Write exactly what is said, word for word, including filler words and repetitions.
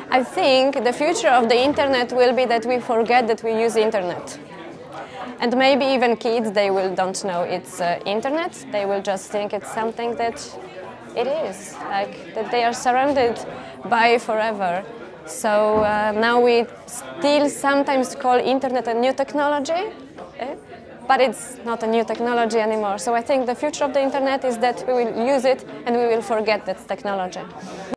I think the future of the internet will be that we forget that we use internet. And maybe even kids, they will don't know it's uh, internet. They will just think it's something that it is, like that they are surrounded by forever. So uh, now we still sometimes call internet a new technology, eh? But it's not a new technology anymore. So I think the future of the internet is that we will use it and we will forget that technology.